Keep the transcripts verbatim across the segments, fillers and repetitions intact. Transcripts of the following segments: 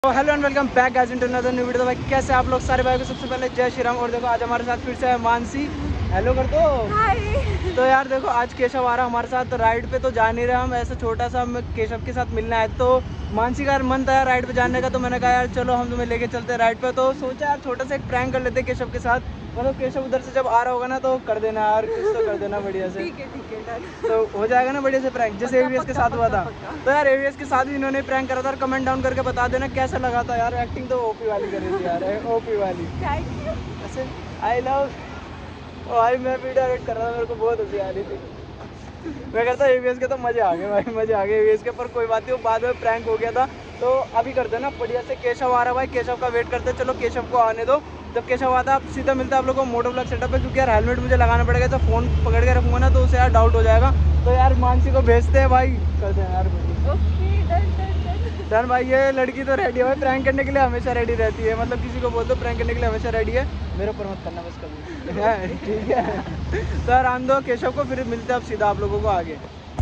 तो hello and welcome back guys to another new video. भाई कैसे आप लोग सारे भाई को सबसे पहले जय श्री राम। और देखो आज हमारे साथ फिर से है मानसी। हेलो कर दो। हाय। तो यार देखो आज केशव आ रहा हमारे साथ राइड पे, तो जा नहीं रहे हम, ऐसा छोटा सा हम केशव के साथ मिलना है। तो मानसी का मन था यार राइड पे जाने का, तो मैंने कहा यार चलो हम तुम्हें लेके चलते हैं राइड पे। तो सोचा यार छोटा सा एक प्रैंक कर लेते केशव के साथ, मतलब केशव उधर से जब आ रहा होगा ना तो कर देना यार, कुछ तो कर देना बढ़िया से। ठीक है ठीक है डन। तो हो जाएगा ना बढ़िया से प्रैंक, जैसे एवीएस के साथ हुआ था। तो यार एवीएस के साथ भी इन्होंने प्रैंक करा था। कमेंट डाउन करके बता देना कैसा लगा था यार। एक्टिंग तो ओपी वाली कर रही थी यार, ओपी वाली। ऐसे आई लव भाई, मैं वीडियो एडिट कर रहा था, मेरे को बहुत हंसी आ रही थी। मैं कहता एवीएस के तो मजे आ गए भाई, मजे आ गए एवीएस के। पर कोई बात नहीं, वो बाद में प्रैंक हो गया था। तो अभी करते हैं ना बढ़िया से। केशव आ रहा भाई, केशव का वेट करते हैं। चलो केशव को आने दो, जब केशव आता है आप सीधा मिलता है आप लोगों को मोटो ब्लॉग सेटअप पे। क्योंकि यार हेलमेट मुझे लगाना पड़ेगा, तो फ़ोन पकड़ के रखूँगा ना तो उसे यार डाउट हो जाएगा। तो यार मानसी को भेजते हैं भाई, करते हैं यार डन। भाई ये लड़की तो रेडी है भाई, प्रैंक करने के लिए हमेशा रेडी रहती है। मतलब किसी को बोल दो प्रैंक करने के लिए हमेशा रेडी है। मेरे ऊपर मत करना बस कभी, ठीक है। तो यार आन दो केशव को, फिर मिलते हैं अब सीधा आप लोगों को आगे।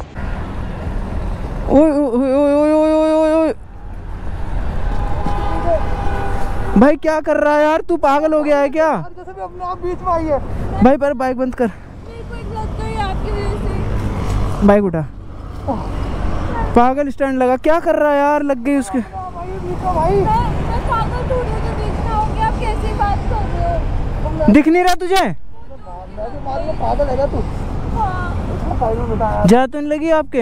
ओए ओए ओए ओए ओए ओए ओए भाई क्या कर रहा है यार, तू पागल हो गया है क्या? जैसे भी अपने आप बीच में आई है भाई। पर बाइक बंद कर, बाइक उठा। पागल स्टैंड लगा, क्या कर रहा है यार? लग गई उसके भाई। दिख नहीं रहा तुझे? पागल है तू? जा तो नहीं लगी आपके?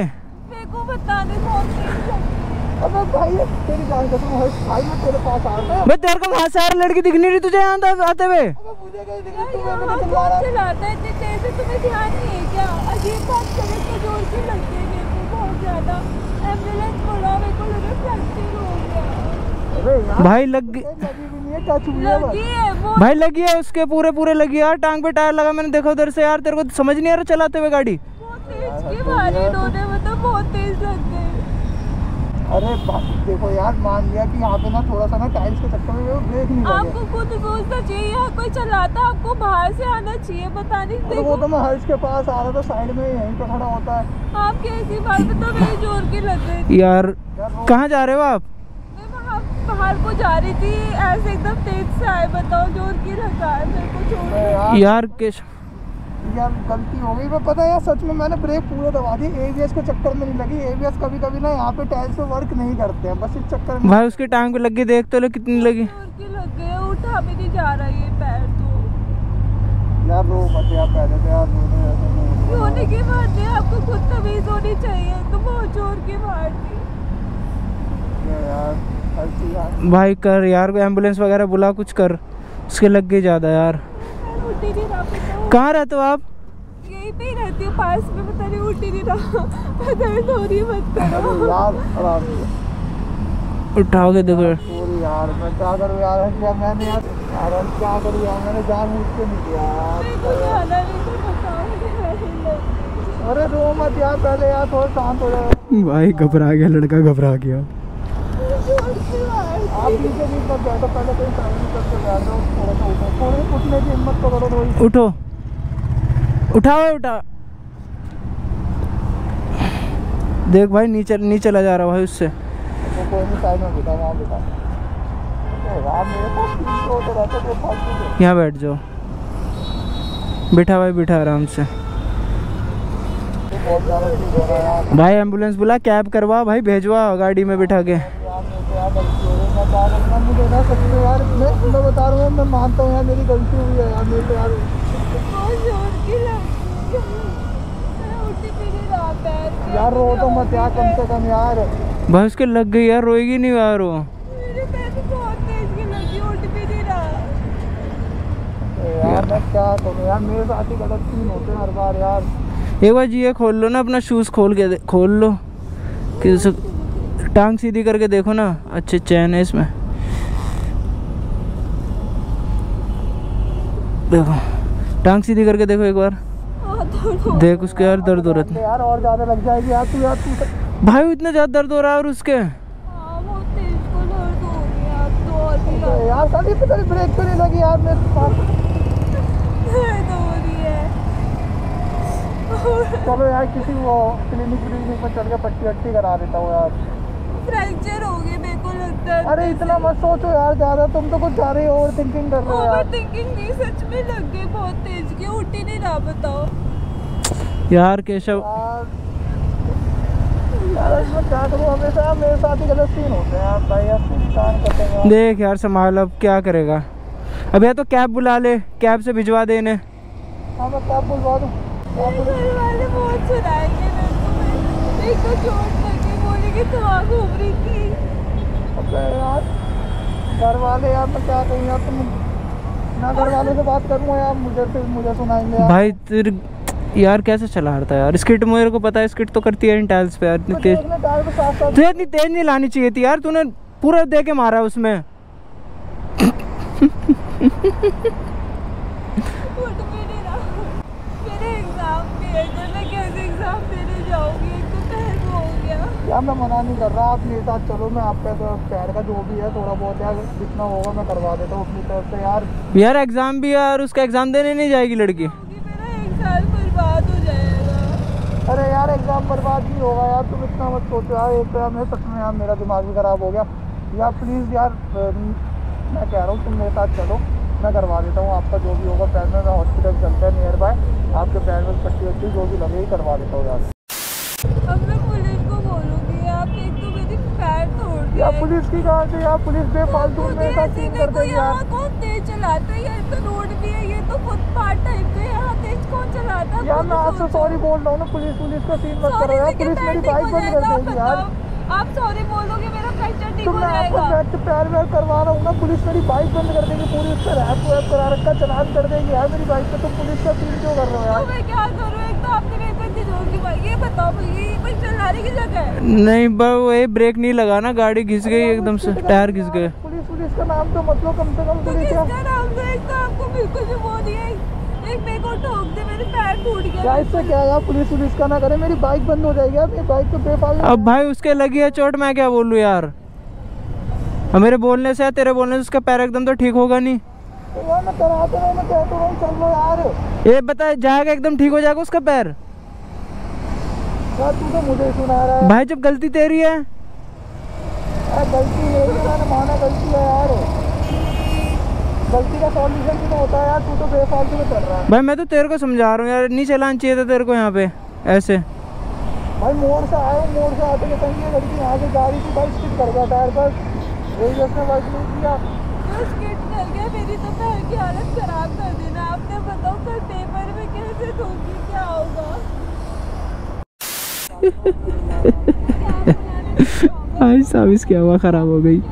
अबे भाई तेरी जान कसम है भाई, मैं तेरे पास आ रहा हूं। मैं तेरे को वहां से आ रहा, लड़की दिख नहीं रही तुझे यहाँ आते हुए? मुझे कहीं दिख रही, तू मेरे को चला रहा चलाता है इतनी तेज से, तुम्हें ध्यान नहीं है क्या? अजीब बात करे तो जोर से लगती है मेरे को बहुत ज्यादा। एम्बुलेंस बुलाओ, मेरे को लगा फ्रैक्चर हो गया। अरे यार भाई लग गई, लगी भी नहीं है, टच हुई है लगी है वो भाई, लगी है उसके पूरे पूरे लगी यार। टांग पे टायर लगा, मैंने देखा उधर से यार। तेरे को समझ नहीं आ रहा चलाते हुए गाड़ी? बहुत तेज की मारी इन्होंने, मतलब बहुत तेज लग गई। अरे देखो यार, मान लिया कि यहाँ पे ना थोड़ा सा ना टाइल्स के चक्कर में ब्रेक नहीं लगे। आपको खुद सोचना चाहिए, यहाँ कोई चलाता आपको बाहर से आना चाहिए, पता नहीं। देखो वो तो मैं हर्ष के पास आ रहा था, साइड में यहीं पे खड़ा होता है। आप कैसी बात बता, मेरी जोर की लग गई यार। कहाँ जा रहे हो आप? मैं वहाँ बाहर को जा रही थी, ऐसे एकदम तेज से आए। बताओ जोर की लगा है मेरे को छोड़ यार। यार गलती हो गई, मैं पता है यार सच में, मैंने ब्रेक पूरा दबा दी। एवीएस के चक्कर में नहीं लगी। एवीएस कभी कभी ना यहाँ पे टाइल्स पे वर्क नहीं करते हैं, बस इस चक्कर में। भाई उसके टांग पे लग गई, देख तो लो कितनी लगी। लग गई, उठा भी नहीं जा रहा ये पैर तो। यार रो मत यार, पहले तो यार रोने की बात है, आपको खुद तमीज होनी चाहिए। तो बहुत जोर की मार दी यार। भाई कर यार, एम्बुलेंस वगैरह बुला, कुछ कर, उसके लग गई ज्यादा यार। कहाँ रहते हो आप? यहीं पे ही रहती हूँ पास में, पता नहीं उठ ही नहीं रहा। दर्द हो रही है, मत करो यार, आराम से उठाओगे देखो यार। मैं क्या करूँ यार, क्या मैंने यार यार क्या करूँ यार, मैंने जानबूझ के नहीं किया यार। अरे रो मत यार, पहले यार थोड़ा शांत हो जाओ। भाई घबरा गया लड़का, घबरा गया। आप नीचे नहीं मत बैठो, पहले कोई काम नहीं करके बैठो, थोड़ा सा उठो, थोड़ी उठने की हिम्मत तो करो। थोड़ी उठो, उठाओ उठा। देख भाई नीचे नीचे चला जा रहा भाई उससे। तो कोई नहीं, साइड में बैठा, वहाँ बैठा। यहाँ बैठ जाओ, बैठा भाई, बैठा आराम से। भाई एम्बुलेंस बुला, कैब करवा भाई, भेजवा गाड़ी में बिठा के। मुझे ना सच में यार, मैं मैं बता रहा हूँ, मैं मानता हूँ यार मेरी गलती हुई है यार। मेरे को यार यार रो तो मत यार, कम से कम यार। भाई उसके लग गई यार, रोएगी नहीं यार वो। मेरे पैर में बहुत तेज की लगी, उठ भी नहीं रहा यार। मैं क्या करूँ यार, मेरे साथ ही गलत सीन होते हैं हर बार यार। एक बार जी ये खोल लो ना, अपना शूज़ खोल के खोल लो, कि टांग सीधी करके देखो ना। अच्छे चैन है इसमें, देखो टांग सीधी करके देखो एक बार, देख उसके यार दर्द हो रहा है यार। और ज्यादा लग जाएगी यार तू यार तू भाई, इतना ज्यादा दर्द हो रहा है और उसके बहुत तेज को दर्द हो गया। तो और भी यार साली पे तेरी ब्रेक तो नहीं लगी यार, मेरे पास दर्द हो रही है। चलो यार किसी वो क्लिनिक क्लिनिक पर चल के पट्टी वट्टी करा देता हूँ यार। फ्रैक्चर हो गया मेरे को लगता दर्द। अरे इतना मत सोचो यार ज्यादा, तुम तो कुछ ज्यादा ही ओवर थिंकिंग कर रहे हो यार। ओवर थिंकिंग नहीं, सच में लग गई बहुत तेज की, उठ ही नहीं रहा। बताओ यार केशव यार इसमें क्या करूं, हमेशा मेरे साथ ही गलत सीन होते हैं यार भाई, अब इंसान करते हैं। देख यार संभाल, अब क्या करेगा। अब या तो कैब बुला ले, कैब से भिजवा दे इन्हें। हाँ मैं कैब बुलवा दूं। घर वाले बहुत सुनाएंगे मेरे को, एक तो चोट लगी, बोलेंगे तो वहाँ घूम रही थी। अबे यार घर वाले यार, मैं क्या कहूँ यार, तुम ना घर वालों से बात करूँ यार, मुझे फिर मुझे सुनाएंगे यार। भाई तेरे यार कैसे चला रहा था यार, स्किट मेरे को पता है, स्किट तो करती है इन टाइल्स पे यार। इतनी तेज तुझे इतनी तेज नहीं लानी चाहिए थी यार, तूने पूरा दे के मारा उसमें। मेरे एग्जाम भी है, मैं कैसे एग्जाम देने जाऊंगी, एक तो पैर हो गया। यार मैं मना नहीं कर रहा, आप मेरे साथ चलो, मैं आपका तो पैर का जो भी है थोड़ा बहुत यार जितना होगा मैं करवा देता हूँ अपनी तरफ से यार। यार एग्जाम भी है और उसका एग्जाम देने नहीं जाएगी लड़की। मेरा एक साल बर्बाद हो जाएगा। अरे यार एग्जाम बर्बाद नहीं होगा यार, तुम इतना मत सोचो यार। एक तो यार मैं सच में यार मेरा दिमाग भी खराब हो गया यार। प्लीज़ यार मैं कह रहा हूँ तुम मेरे साथ चलो, मैं करवा देता हूँ आपका जो भी होगा पैर में। मैं हॉस्पिटल चलता है नियर बाय, आपके पैर में पट्टी वट्टी जो भी लगे करवा देता हूँ यार। अब मैं पुलिस को बोलूँगी, आप एक तो मेरी पैर तोड़ दिया। यार पुलिस की कहाँ से यार, पुलिस बेफालतू मेरे साथ सीन करते हैं यार। कौन तेज चलाता है यार, तो रोड भी है, ये तो फुटपाथ टाइप पे, यहाँ तेज कौन चलाता है? यार मैं आपसे सॉरी बोल रहा हूँ ना, पुलिस पुलिस का सीन मत करो यार। पुलिस मेरी बाइक बंद कर देगी यार। आप सॉरी बोलोगे मेरा फ्रैक्चर ठीक तो हो मैं आपको जाएगा। बैठ पैर वैर करवा रहा हूँ ना, पुलिस मेरी बाइक बंद कर देगी पूरी, उस पर रैप वैप करा रखा, चलान कर देगी यार मेरी बाइक पे। तो पुलिस का सीन क्यों कर रहे हो यार? तो मैं क्या करूँ, एक तो आपने मेरे पे तिजोरी की बाइक, ये बताओ भैया ये कोई चलाने की जगह है? नहीं वो ये ब्रेक नहीं लगा ना, गाड़ी घिस गई एकदम से, टायर घिस गए। पुलिस पुलिस का नाम तो मतलब कम से कम तो पुलिस किसका नाम था? एक तो आपको बिल्कुल भी वो नहीं है, एक मेरे को ठोक दे, मेरे पैर टूट गया। क्या इससे क्या यार, पुलिस पुलिस का ना करे, मेरी बाइक बंद हो जाएगी यार। मेरी बाइक तो बेफालतू। अब भाई उसके लगी है चोट, मैं क्या बोलूँ यार। अब मेरे बोलने से या तेरे बोलने से उसका पैर एकदम तो ठीक होगा नहीं। तो यार मैं कराता हूँ, मैं कहता हूँ चल लो यार। ये बता जाएगा एकदम ठीक हो जाएगा उसका पैर? यार तू तो मुझे सुना रहा है भाई जब गलती तेरी है। यार गलती मेरी है, मैंने माना गलती है यार। गलती का सॉल्यूशन भी तो होता है यार, तू तो बेफालतू में चल रहा है। भाई मैं तो तेरे को समझा रहा हूँ यार, नहीं चलाना चाहिए था तेरे को यहाँ पे ऐसे। भाई मोड़ से आया हूँ, मोड़ से आते के संग ये लड़की यहाँ से जा रही थी, बाइक स्किड कर गया टायर पर, यही उसने बाइक नहीं किया। तो स्किड कर गया, मेरी तो पैर की हालत खराब कर देना आपने। बताओ कल पेपर में कैसे दूंगी, क्या होगा? भाई साहब इसकी हवा खराब हो गई।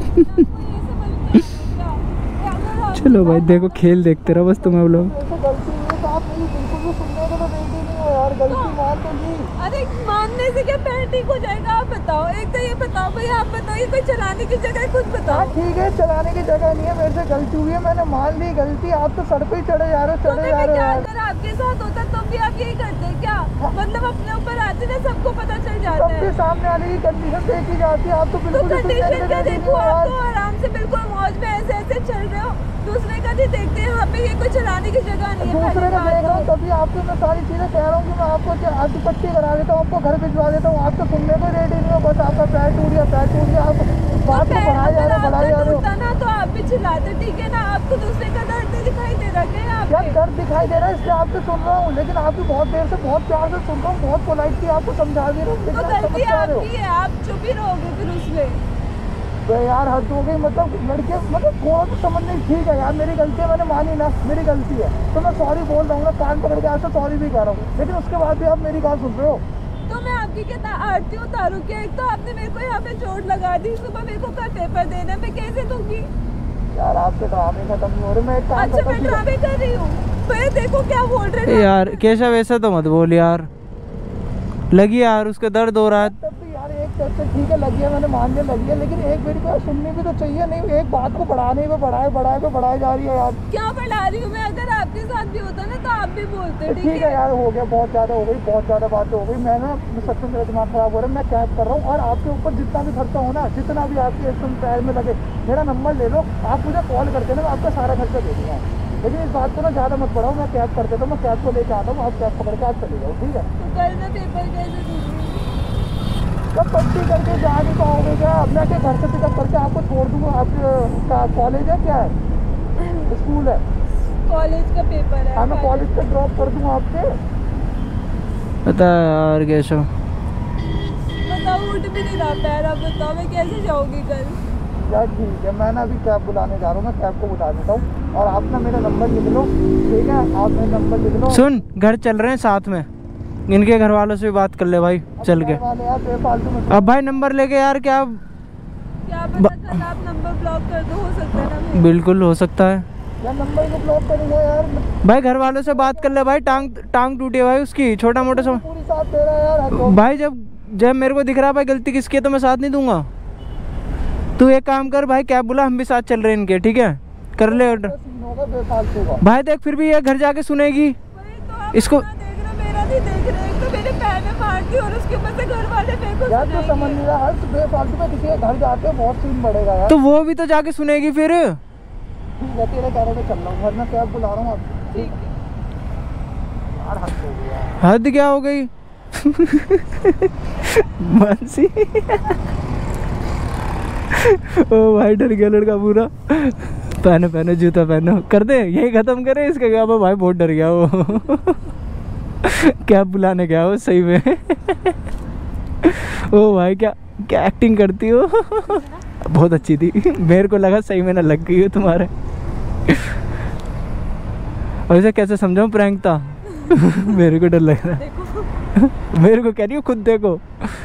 चलो भाई देखो खेल देखते रहो बस तुम अब लोग। गलती हुई तो आप मेरी बिल्कुल भी सुनने को तो रेडी नहीं हो यार, गलती मान तो ली। अरे मानने से क्या पैर ठीक हो जाएगा? आप बताओ, एक तो ये बताओ भैया, आप बताइए कोई चलाने की जगह कुछ बताओ। हाँ ठीक है, चलाने की जगह नहीं है, मेरे से गलती हुई है, मैंने मान ली गलती। आप तो सड़क पे ही चढ़े जा रहे हो, चढ़े जा रहे हो यार। अगर आपके साथ होता तब भी आप यही करते क्या? मतलब अपने ऊपर आते ना, सबको पता चल जाता है। सबके सामने आने की कंडीशन देखी जाती है, आप तो तो बिल्कुल कंडीशन क्या देखो, आप तो आराम से बिल्कुल मौज में ऐसे ऐसे चल रहे हो, दूसरे का नहीं देखते। यहाँ पे ये कोई चलाने की जगह नहीं है। दूसरे का देख रहा हूँ तभी आपको मैं सारी चीजें कह रहा हूँ कि मैं आपको आपकी पट्टी करा देता हूँ, आपको घर भिजवा देता हूँ। आप तो सुनने को रेडी नहीं हो, बस आपका पैर टूट गया, पैर टूट गया, आप बात को बढ़ाए जा रहे हो, बढ़ाए जा रहे हो ना। तो आप भी चिल्लाते, ठीक है ना? आपको दूसरे का दर्द नहीं दिखाई दे रहा क्या? क्या दर्द दिखाई दे रहा है? इसलिए आपसे सुन रहा हूँ, लेकिन आपकी बहुत देर से बहुत प्यार से सुन रहा हूँ, बहुत पोलाइटली आपको समझा भी रहा हूँ, तो गलती आपकी है, आप चुप ही रहोगे फिर उसमें। तो यार हद हो गई, मतलब लड़के मतलब थोड़ा तो समझ नहीं। ठीक है यार मेरी गलती है, मैंने मानी ना, मेरी गलती है तो मैं सॉरी बोल रहा हूँ ना, कान पकड़ के आपसे सॉरी भी कह रहा हूँ, लेकिन उसके बाद भी आप मेरी बात सुन रहे हो। तो मैं आपकी क्या आरती उतारूं क्या? एक तो आपने मेरे को यहाँ पे चोट लगा दी, सुबह मेरे को कल पेपर देना, मैं कैसे दूंगी? यार आपके ड्रामे खत्म नहीं हो रहे, मैं एक काम अच्छा मैं ड्रामे कर रही हूँ, फिर देखो क्या बोल रहे हैं यार केशव ऐसा तो मत बोल यार, लगी यार उसका दर्द हो रहा है। तब भी यार एक चर्चा ठीक है लगी है, मैंने मान लिया लगी है, लेकिन एक मेरी को सुननी भी तो चाहिए। नहीं एक बात को बढ़ाने में बढ़ाए बढ़ाए पे बढ़ाए जा रही है यार। क्या बढ़ा रही हूँ मैं? अगर आपके साथ भी होता ना तो आप भी बोलते। ठीक है यार हो गया, बहुत ज्यादा हो गई, बहुत ज्यादा बात हो गई। मैं ना सच में मेरा दिमाग खराब हो रहा है, मैं कैब कर रहा हूँ और आपके ऊपर जितना भी खर्चा हो ना, जितना भी आपके एकदम पैर में लगे, मेरा नंबर ले लो, आप मुझे कॉल करके ना, मैं आपका सारा खर्चा दे दूँगा। लेकिन इस बात को ना ज़्यादा मत बढ़ाओ, मैं कैब कर देता हूँ, मैं कैब को लेके आता हूँ, आप कैब पकड़ के आप चले जाओ, ठीक है? तो कल मैं पेपर कैसे दूँगी? कब पट्टी करके जा नहीं पाओगे क्या? अब मैं क्या घर से पिकअप करके आपको छोड़ दूँगा? आपका कॉलेज है क्या है, स्कूल है? कॉलेज का पेपर है। हाँ मैं कॉलेज पे ड्रॉप कर दूँगा आपके। बता यार कैशव, बताओ उठ भी नहीं रहा पैर, अब बताओ मैं कैसे जाऊँगी कल? यार ठीक है, मैं ना अभी कैब बुलाने जा रहा हूँ, मैं कैब को बुला देता हूँ और आप ना मेरा नंबर लिख लो, ठीक है? आप मेरा नंबर लिख लो। सुन घर चल रहे हैं साथ में, इनके घर वालों से भी बात कर ले भाई चल के। अब भाई नंबर लेके यार क्या क्या पता कल आप नंबर ब्लॉक कर दो, हो सकता है ना? बिल्कुल हो सकता है यार नंबर को ब्लॉक करेंगे यार भाई, घर वालों से बात कर ले भाई। टांग टांग टूटी है भाई उसकी, छोटा मोटा सा पूरी साथ दे रहा है यार भाई। जब जब मेरे को दिख रहा है भाई गलती किसकी है तो मैं साथ नहीं दूंगा। तू एक काम कर भाई, कैब बुला, हम भी साथ चल रहे हैं इनके, ठीक है? कर ले ऑर्डर भाई। देख फिर भी ये घर जाके सुनेगी इसको। मेरा नहीं देख रहे, एक तो मेरे पैर में मार दी और उसके ऊपर से घर वाले मेरे को यार तो समझ नहीं रहा, हर बेफालतू में किसी के घर जाके बहुत सीन बढ़ेगा यार। तो वो भी तो जाके सुनेगी फिर। ठीक है तेरे कहने पे चल रहा हूँ, वरना कैब बुला रहा हूँ अब। ठीक है यार हद हो गया। हद क्या हो गई मानसी ओ भाई डर गया लड़का पूरा। पहनो पहनो जूता पहनो, कर दे यही खत्म करे इसका। क्या भाई बहुत डर गया वो कैब बुलाने गया वो सही में ओ भाई क्या क्या एक्टिंग करती हो बहुत अच्छी थी, मेरे को लगा सही में ना लग गई हो तुम्हारे। और इसे कैसे समझाऊं प्रैंक था मेरे को डर लग रहा है मेरे को कह रही हो खुद देखो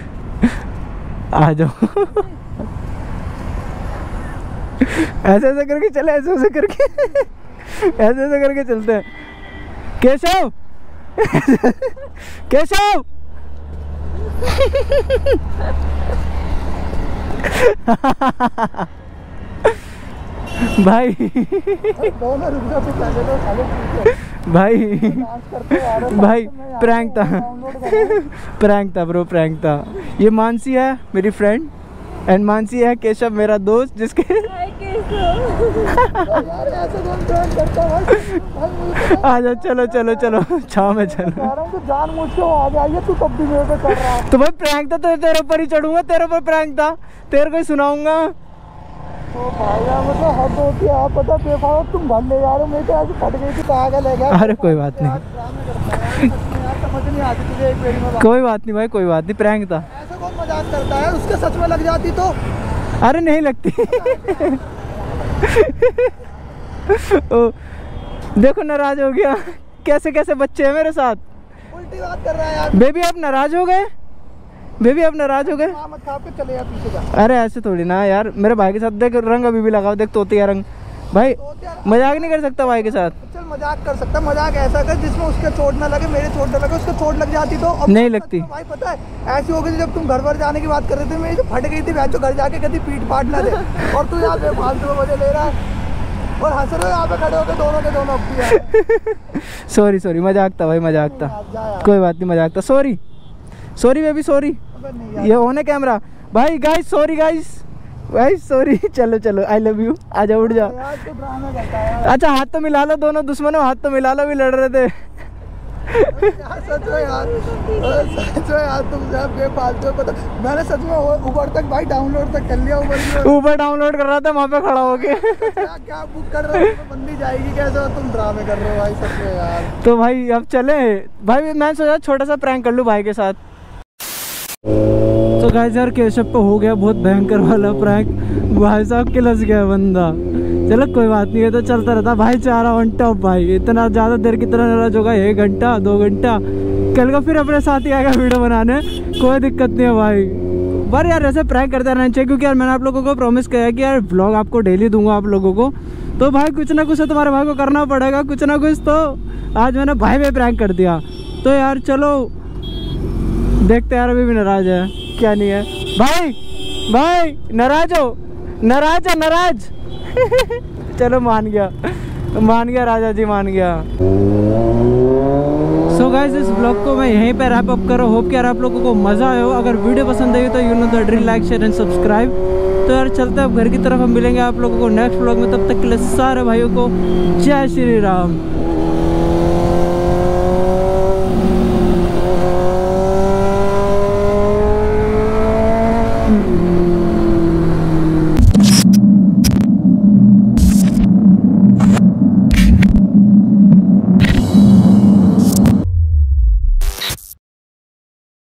आ जाओ ऐसे ऐसे करके चले, ऐसे ऐसे करके ऐसे ऐसे करके चलते हैं। केशव केशव भाई दोनों रुक जाओ, पहले तो साले भाई डांस करते आ रहे भाई प्रैंक था प्रैंक था ब्रो, प्रैंक था। ये मानसी है मेरी फ्रेंड एंड मानसी है केशव मेरा दोस्त जिसके यार ऐसे कौन प्रैंक करता है भाई? आ जाओ चलो चलो चलो छाव में चलो। कह रहा हूं कि जानबूझ के वो आ जाइए, तू तब भी मेरे पे कर रहा है। तो भाई प्रैंक था तो तेरे ऊपर ही चढ़ूंगा, तेरे ऊपर प्रैंक था, तेरे को ही सुनाऊंगा। तो भाई यार मतलब हद होती है, आप पता बेफालतू तुम घर ले जा रहे हो, मैं तो ऐसे फट गई थी पागल है क्या? अरे कोई बात नहीं, समझ नहीं आती तुझे एक मेरी में। कोई बात नहीं भाई कोई बात नहीं, प्रैंक था। ऐसा कौन मजाक करता है? उसके सच में लग जाती तो? अरे नहीं लगती ओ, देखो नाराज हो गया, कैसे कैसे बच्चे हैं मेरे साथ। उल्टी बात कर रहा है यार। बेबी आप नाराज हो गए, बेबी आप नाराज हो गए। मत खा के चले यार पीछे जा। अरे ऐसे थोड़ी ना यार, मेरे भाई के साथ देख रंग अभी भी लगाओ, देख तोतिया रंग। भाई मजाक नहीं कर सकता भाई के साथ। चल मजाक कर सकता, मजाक ऐसा कर जिसमें उसके चोट ना लगे, मेरे चोट ना लगे, उसको चोट लग जाती तो? अब नहीं लगती भाई पता है ऐसी हो गई जब तुम घर पर जाने की बात कर रहे थे, मेरी जो फट गई थी मैं जो घर जाके कभी पीठ फाट ना दे और तू यहाँ पे फालतू में मजे ले रहा है और हंस रहे हो यहाँ पे खड़े होकर दोनों के दोनों अपनी। सॉरी सॉरी मजाक था भाई, मजाक था, कोई बात नहीं मजाक था। सॉरी सॉरी बेबी सॉरी, ये होने कैमरा भाई। Guys sorry guys guys sorry. चलो चलो आई लव यू, आ जाओ उठ जाओ। अच्छा हाथ तो मिला लो दोनों दुश्मनों, हाथ तो मिला लो, भी लड़ रहे थे यार सच में यार, सच में यार तुम यार बेफालतू पता। मैंने सच में उबर तक भाई डाउनलोड तक कर लिया, उबर ऊपर डाउनलोड कर रहा था वहाँ पे खड़ा होके क्या क्या बुक कर रहे हो? बंदी जाएगी कैसे? तुम ड्रामे कर रहे हो भाई सच में यार। तो भाई अब चले भाई, मैं सोचा छोटा सा प्रैंक कर लूँ भाई के साथ। तो गाइस यार केशव पे हो गया बहुत भयंकर वाला प्रैंक, भाई साहब किलस गया बंदा। चलो कोई बात नहीं है, तो चलता रहता भाई चारा वन टॉप भाई। इतना ज़्यादा देर की तरह नाराज होगा, एक घंटा दो घंटा, कल का फिर अपने साथ ही आएगा वीडियो बनाने, कोई दिक्कत नहीं है भाई। पर यार ऐसे प्रैंक करते रहना चाहिए, क्योंकि यार मैंने आप लोगों को प्रॉमिस किया है कि यार व्लॉग आपको डेली दूंगा आप लोगों को। तो भाई कुछ ना कुछ तो तुम्हारे भाई को करना पड़ेगा, कुछ ना कुछ। तो आज मैंने भाई पे प्रैंक कर दिया, तो यार चलो देखते यार अभी भी नाराज है क्या नहीं है। भाई भाई नाराज हो, नाराज है नाराज चलो मान गया मान गया राजा जी मान गया। सो गाइस इस ब्लॉग को मैं यहीं पे रैप अप कर रहा हूँ। होप कि यार आप लोगों को मजा आया हो। अगर वीडियो पसंद आई तो you know the drill, like share and subscribe. तो यार चलते हैं अब घर की तरफ, हम मिलेंगे आप लोगों को नेक्स्ट ब्लॉग में। तब तक के लिए सारे भाइयों को जय श्री राम।